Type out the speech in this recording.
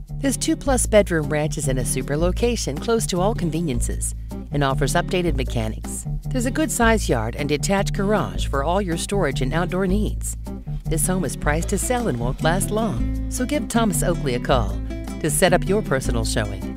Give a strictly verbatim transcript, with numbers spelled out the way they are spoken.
This two-plus bedroom ranch is in a super location close to all conveniences and offers updated mechanics. There's a good-sized yard and detached garage for all your storage and outdoor needs. This home is priced to sell and won't last long, so give Thomas Oakley a call to set up your personal showing.